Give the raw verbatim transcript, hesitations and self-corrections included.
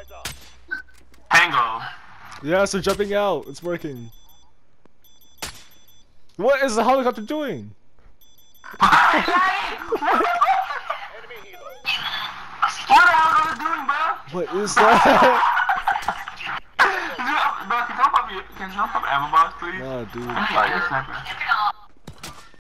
Tango. Yes, they're jumping out. It's working. What is the helicopter doing? What the hell are they doing, bro? What is that? Bro, can you jump up, can you jump up ammo box, please? Nah, dude. I'm like a sniper.